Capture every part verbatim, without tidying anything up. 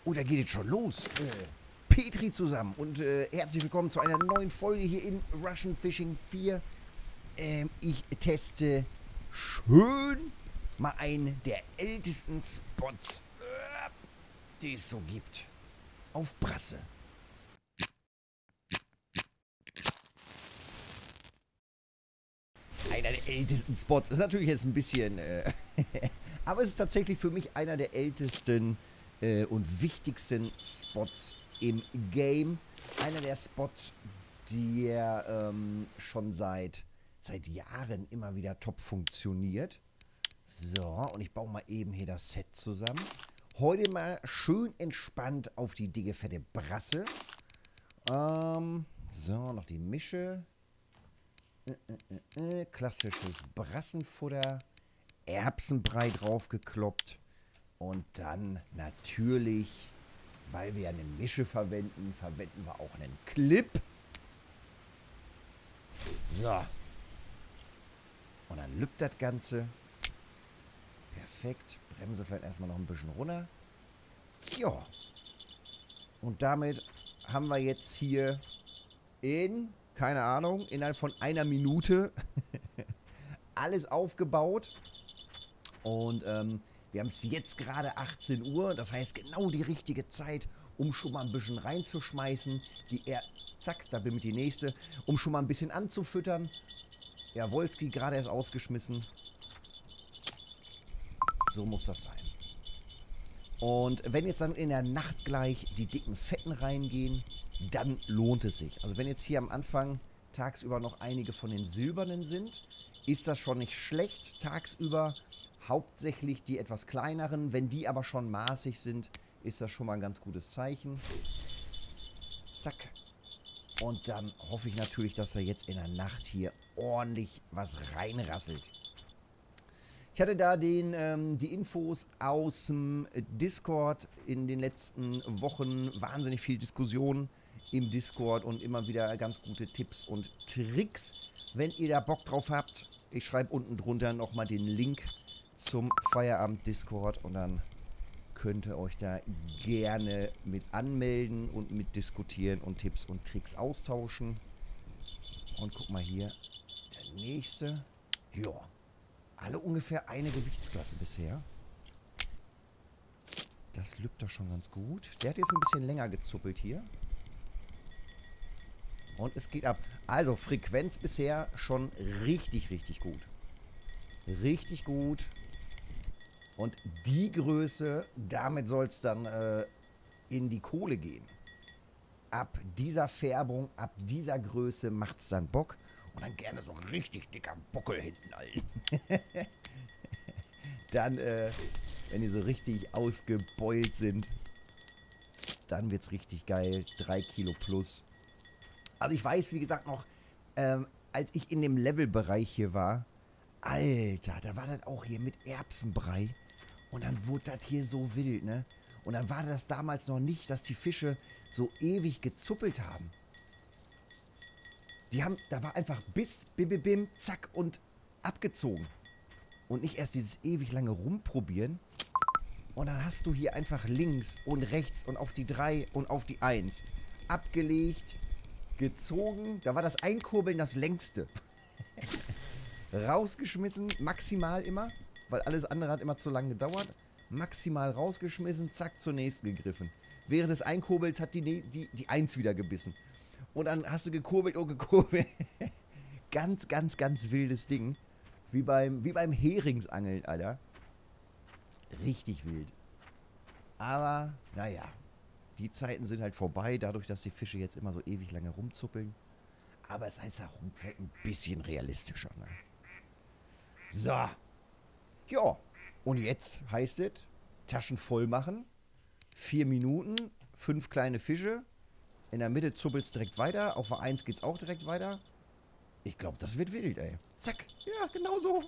Oh, da geht es schon los. Äh, Petri zusammen und äh, herzlich willkommen zu einer neuen Folge hier in Russian Fishing vier. Ähm, ich teste schön mal einen der ältesten Spots, äh, die es so gibt. Auf Brasse. Einer der ältesten Spots. Ist natürlich jetzt ein bisschen... Äh, aber es ist tatsächlich für mich einer der ältesten äh, und wichtigsten Spots im Game. Einer der Spots, der ähm, schon seit, seit Jahren immer wieder top funktioniert. So, und ich baue mal eben hier das Set zusammen. Heute mal schön entspannt auf die dicke, fette Brasse. Ähm, so, noch die Mische. Äh, äh, äh, klassisches Brassenfutter. Erbsenbrei draufgekloppt. Und dann natürlich, weil wir eine Mische verwenden, verwenden wir auch einen Clip. So. Und dann lübt das Ganze. Perfekt. Bremse vielleicht erstmal noch ein bisschen runter. Ja. Und damit haben wir jetzt hier in, keine Ahnung, innerhalb von einer Minute alles aufgebaut. Und ähm, wir haben es jetzt gerade achtzehn Uhr. Das heißt, genau die richtige Zeit, um schon mal ein bisschen reinzuschmeißen. Die er, zack, da bin ich die nächste. Um schon mal ein bisschen anzufüttern. Ja, Wolski gerade erst ausgeschmissen. So muss das sein. Und wenn jetzt dann in der Nacht gleich die dicken Fetten reingehen, dann lohnt es sich. Also wenn jetzt hier am Anfang tagsüber noch einige von den Silbernen sind, ist das schon nicht schlecht. Tagsüber hauptsächlich die etwas kleineren. Wenn die aber schon maßig sind, ist das schon mal ein ganz gutes Zeichen. Zack. Und dann hoffe ich natürlich, dass da jetzt in der Nacht hier ordentlich was reinrasselt. Ich hatte da den, ähm, die Infos aus dem Discord in den letzten Wochen. Wahnsinnig viel Diskussion im Discord und immer wieder ganz gute Tipps und Tricks. Wenn ihr da Bock drauf habt, ich schreibe unten drunter nochmal den Link zum Feierabend-Discord und dann könnt ihr euch da gerne mit anmelden und mit diskutieren und Tipps und Tricks austauschen. Und guck mal hier, der nächste. Ja. Alle ungefähr eine Gewichtsklasse bisher. Das lübt doch schon ganz gut. Der hat jetzt ein bisschen länger gezuppelt hier. Und es geht ab. Also Frequenz bisher schon richtig, richtig gut. Richtig gut. Und die Größe, damit soll es dann äh, in die Kohle gehen. Ab dieser Färbung, ab dieser Größe macht es dann Bock. Und dann gerne so ein richtig dicker Buckel hinten, Alter. Dann, äh, wenn die so richtig ausgebeult sind, dann wird es richtig geil. Drei Kilo plus. Also ich weiß, wie gesagt, noch, ähm, als ich in dem Levelbereich hier war, Alter, da war das auch hier mit Erbsenbrei. Und dann wurde das hier so wild, ne? Und dann war das damals noch nicht, dass die Fische so ewig gezuppelt haben. Die haben, da war einfach bis, bim, bim, bim, zack und abgezogen. Und nicht erst dieses ewig lange Rumprobieren. Und dann hast du hier einfach links und rechts und auf die drei und auf die eins abgelegt, gezogen. Da war das Einkurbeln das längste. Rausgeschmissen, maximal immer, weil alles andere hat immer zu lange gedauert. Maximal rausgeschmissen, zack, zur nächsten gegriffen. Während des Einkurbels hat die, die, die eins wieder gebissen. Und dann hast du gekurbelt und gekurbelt. Ganz, ganz, ganz wildes Ding. Wie beim, wie beim Heringsangeln, Alter. Richtig wild. Aber, naja. Die Zeiten sind halt vorbei, dadurch, dass die Fische jetzt immer so ewig lange rumzuppeln. Aber es heißt auch rumfällt ein bisschen realistischer, ne? So. Ja. Und jetzt heißt es, Taschen voll machen. Vier Minuten, fünf kleine Fische. In der Mitte zuppelt es direkt weiter. Auf der eins geht es auch direkt weiter. Ich glaube, das wird wild, ey. Zack. Ja, genau so.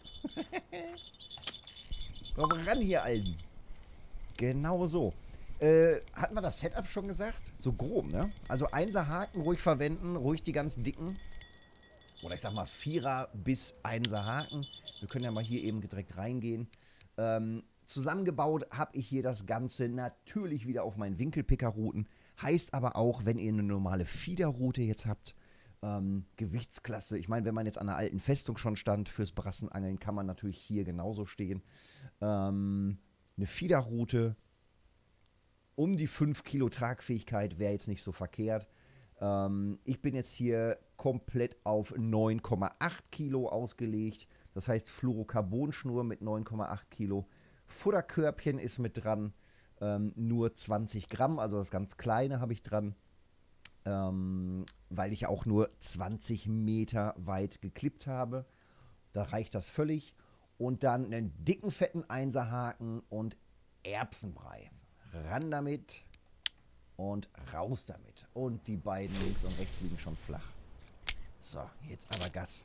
Komm ran hier, Alten. Genau so. Äh, hatten wir das Setup schon gesagt? So grob, ne? Also Einser Haken ruhig verwenden. Ruhig die ganz dicken. Oder ich sag mal Vierer bis Einser Haken. Wir können ja mal hier eben direkt reingehen. Ähm, Zusammengebaut habe ich hier das Ganze natürlich wieder auf meinen Winkelpickerrouten. Heißt aber auch, wenn ihr eine normale Fiederroute jetzt habt, ähm, Gewichtsklasse. Ich meine, wenn man jetzt an einer alten Festung schon stand fürs Brassenangeln, kann man natürlich hier genauso stehen. Ähm, eine Fiederroute um die fünf Kilo Tragfähigkeit wäre jetzt nicht so verkehrt. Ähm, ich bin jetzt hier komplett auf neun Komma acht Kilo ausgelegt. Das heißt Fluorocarbonschnur mit neun Komma acht Kilo. Futterkörbchen ist mit dran. Ähm, nur zwanzig Gramm, also das ganz kleine habe ich dran. Ähm, weil ich auch nur zwanzig Meter weit geklippt habe. Da reicht das völlig. Und dann einen dicken, fetten Einserhaken und Erbsenbrei. Ran damit und raus damit. Und die beiden links und rechts liegen schon flach. So, jetzt aber Gas.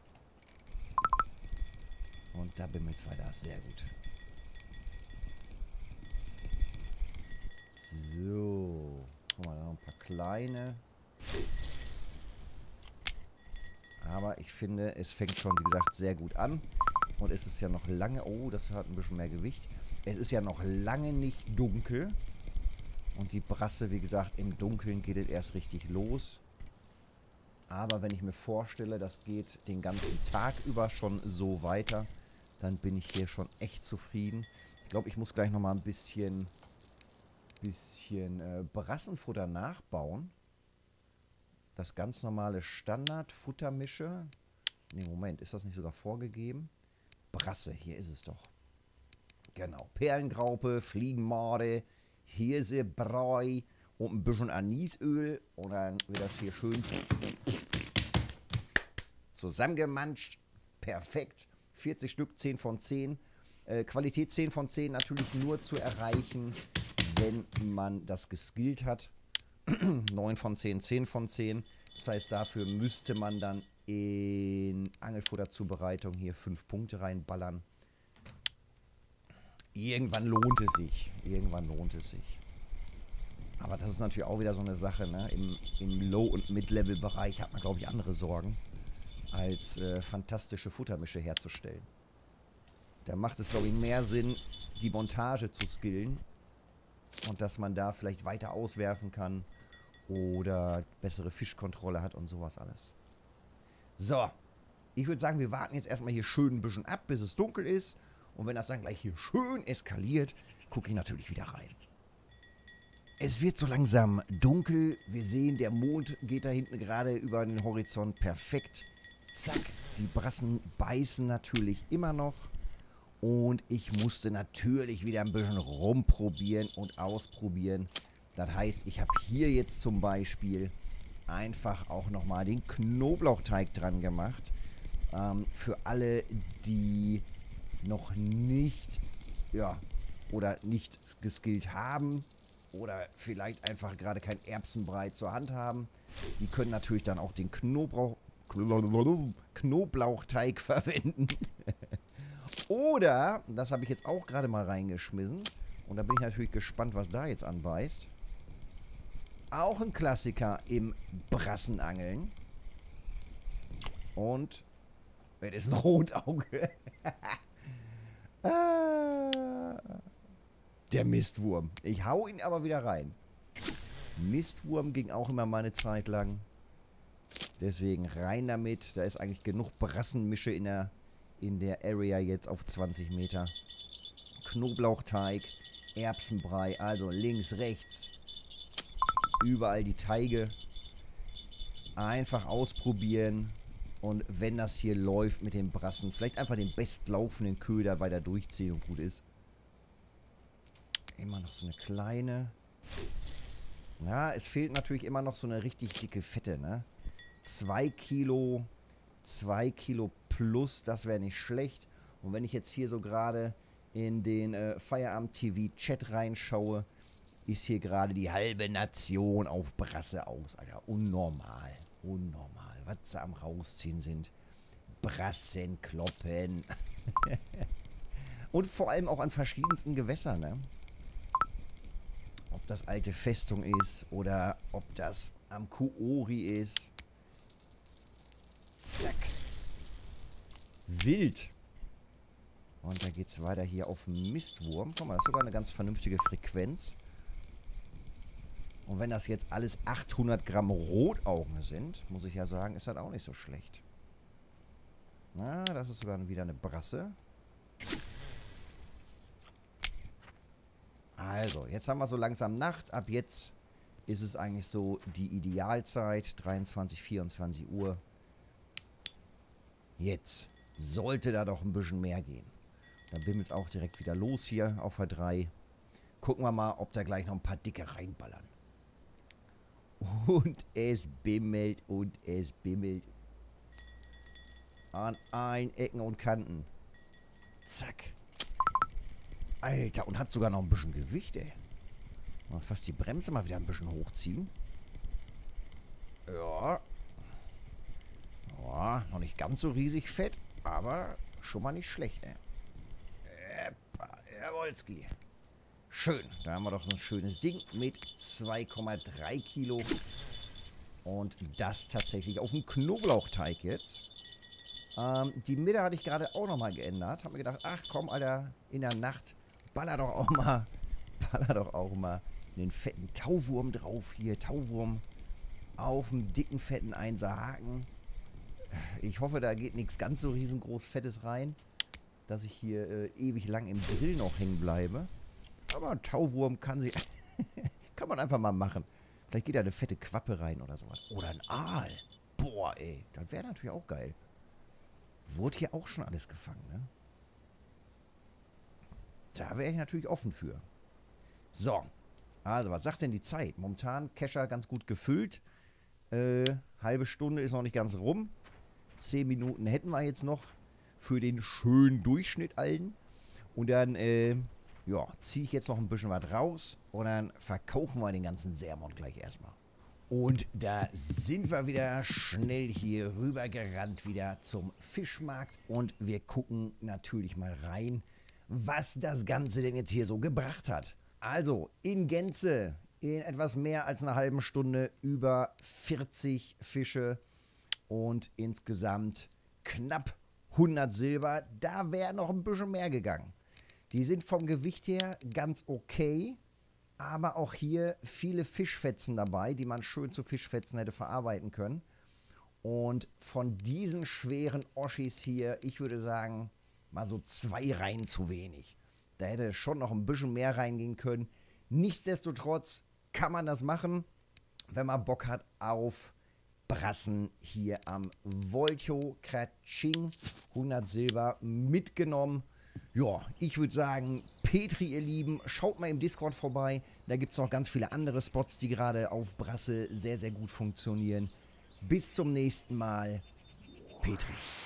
Und da bimmelt's weiter. Sehr gut. So. Guck mal, da noch ein paar kleine. Aber ich finde, es fängt schon, wie gesagt, sehr gut an. Und es ist ja noch lange... Oh, das hat ein bisschen mehr Gewicht. Es ist ja noch lange nicht dunkel. Und die Brasse, wie gesagt, im Dunkeln geht es erst richtig los. Aber wenn ich mir vorstelle, das geht den ganzen Tag über schon so weiter, dann bin ich hier schon echt zufrieden. Ich glaube, ich muss gleich nochmal ein bisschen, bisschen äh, Brassenfutter nachbauen. Das ganz normale Standard-Futtermische. Ne, Moment, ist das nicht sogar vorgegeben? Brasse, hier ist es doch. Genau, Perlengraupe, Fliegenmorde, Hirsebrei und ein bisschen Anisöl. Und dann wird das hier schön zusammengemanscht. Perfekt. vierzig Stück, zehn von zehn. Äh, Qualität zehn von zehn natürlich nur zu erreichen, wenn man das geskillt hat. neun von zehn, zehn von zehn. Das heißt, dafür müsste man dann in Angelfutterzubereitung hier fünf Punkte reinballern. Irgendwann lohnt es sich. Irgendwann lohnt es sich. Aber das ist natürlich auch wieder so eine Sache, ne? Im, im Low- und Mid-Level-Bereich hat man, glaube ich, andere Sorgen, als äh, fantastische Futtermische herzustellen. Da macht es, glaube ich, mehr Sinn, die Montage zu skillen und dass man da vielleicht weiter auswerfen kann oder bessere Fischkontrolle hat und sowas alles. So, ich würde sagen, wir warten jetzt erstmal hier schön ein bisschen ab, bis es dunkel ist. Und wenn das dann gleich hier schön eskaliert, gucke ich natürlich wieder rein. Es wird so langsam dunkel. Wir sehen, der Mond geht da hinten gerade über den Horizont. Perfekt. Zack, die Brassen beißen natürlich immer noch. Und ich musste natürlich wieder ein bisschen rumprobieren und ausprobieren. Das heißt, ich habe hier jetzt zum Beispiel einfach auch nochmal den Knoblauchteig dran gemacht. Ähm, für alle, die noch nicht, ja, oder nicht geskillt haben oder vielleicht einfach gerade kein Erbsenbrei zur Hand haben, die können natürlich dann auch den Knoblauch, Knoblauchteig verwenden. Oder, das habe ich jetzt auch gerade mal reingeschmissen, und da bin ich natürlich gespannt, was da jetzt anbeißt. Auch ein Klassiker im Brassenangeln. Und es ist ein Rotauge. Ah, der Mistwurm. Ich hau ihn aber wieder rein. Mistwurm ging auch immer mal eine Zeit lang. Deswegen rein damit. Da ist eigentlich genug Brassenmische in der, in der Area jetzt auf zwanzig Meter. Knoblauchteig, Erbsenbrei, also links, rechts. Überall die Teige. Einfach ausprobieren. Und wenn das hier läuft mit den Brassen, vielleicht einfach den bestlaufenden Köder weiter durchziehen und gut ist. Immer noch so eine kleine. Ja, es fehlt natürlich immer noch so eine richtig dicke Fette, ne? Zwei Kilo, zwei Kilo plus, das wäre nicht schlecht. Und wenn ich jetzt hier so gerade in den äh, Feierabend-T V-Chat reinschaue, ist hier gerade die halbe Nation auf Brasse aus, Alter. Unnormal, unnormal. Was sie am Rausziehen sind. Brassen kloppen. Und vor allem auch an verschiedensten Gewässern, ne? Ob das alte Festung ist oder ob das am Kuori ist. Zack. Wild. Und da geht es weiter hier auf Mistwurm. Guck mal, das ist sogar eine ganz vernünftige Frequenz. Und wenn das jetzt alles achthundert Gramm Rotaugen sind, muss ich ja sagen, ist das auch nicht so schlecht. Na, das ist sogar wieder eine Brasse. Also, jetzt haben wir so langsam Nacht. Ab jetzt ist es eigentlich so die Idealzeit. dreiundzwanzig, vierundzwanzig Uhr. Jetzt sollte da doch ein bisschen mehr gehen. Dann bimmelt es auch direkt wieder los hier auf der drei. Gucken wir mal, ob da gleich noch ein paar Dicke reinballern. Und es bimmelt und es bimmelt. An allen Ecken und Kanten. Zack. Alter, und hat sogar noch ein bisschen Gewicht, ey. Mal fast die Bremse mal wieder ein bisschen hochziehen. Ja. Ja, noch nicht ganz so riesig fett, aber schon mal nicht schlecht, ey. Epa, Jawolski. Schön. Da haben wir doch so ein schönes Ding mit zwei Komma drei Kilo. Und das tatsächlich auf dem Knoblauchteig jetzt. Ähm, die Mitte hatte ich gerade auch nochmal geändert. Hab mir gedacht, ach komm, Alter, in der Nacht baller doch auch mal, baller doch auch mal einen fetten Tauwurm drauf hier. Tauwurm auf dem dicken, fetten Einser-Haken. Ich hoffe, da geht nichts ganz so riesengroß Fettes rein, dass ich hier äh, ewig lang im Drill noch hängen bleibe. Aber ein Tauwurm kann sie kann man einfach mal machen. Vielleicht geht da eine fette Quappe rein oder sowas. Oder ein Aal. Boah, ey. Das wäre natürlich auch geil. Wurde hier auch schon alles gefangen, ne? Da wäre ich natürlich offen für. So. Also, was sagt denn die Zeit? Momentan Kescher ganz gut gefüllt. Äh, halbe Stunde ist noch nicht ganz rum. Zehn Minuten hätten wir jetzt noch für den schönen Durchschnitt allen. Und dann, äh, ja, ziehe ich jetzt noch ein bisschen was raus. Und dann verkaufen wir den ganzen Sermon gleich erstmal. Und da sind wir wieder schnell hier rüber gerannt, wieder zum Fischmarkt. Und wir gucken natürlich mal rein, was das Ganze denn jetzt hier so gebracht hat. Also, in Gänze, in etwas mehr als einer halben Stunde, über vierzig Fische und insgesamt knapp hundert Silber. Da wäre noch ein bisschen mehr gegangen. Die sind vom Gewicht her ganz okay. Aber auch hier viele Fischfetzen dabei, die man schön zu Fischfetzen hätte verarbeiten können. Und von diesen schweren Oschis hier, ich würde sagen, mal so zwei Reihen zu wenig. Da hätte schon noch ein bisschen mehr reingehen können. Nichtsdestotrotz kann man das machen, wenn man Bock hat auf Brassen hier am Voltio Kratsching. hundert Silber mitgenommen. Ja, ich würde sagen, Petri, ihr Lieben, schaut mal im Discord vorbei. Da gibt es noch ganz viele andere Spots, die gerade auf Brasse sehr, sehr gut funktionieren. Bis zum nächsten Mal. Petri.